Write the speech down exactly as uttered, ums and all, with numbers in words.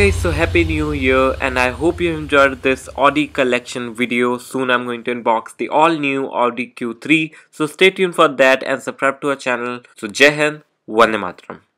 guys, so happy new year and I hope you enjoyed this Audi collection video. Soon I'm going to unbox the all new Audi Q three, so stay tuned for that and subscribe to our channel. So Jai Hind, Vande Mataram.